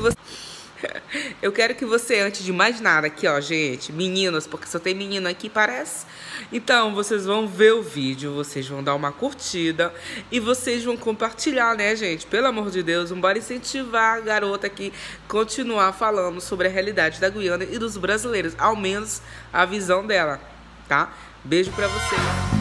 você... Eu quero que você, antes de mais nada, aqui ó, gente, meninos, porque só tem menino aqui, parece. Então, vocês vão ver o vídeo, vocês vão dar uma curtida e vocês vão compartilhar, né, gente? Pelo amor de Deus, bora incentivar a garota aqui continuar falando sobre a realidade da Guiana e dos brasileiros, ao menos a visão dela, tá? Beijo pra vocês.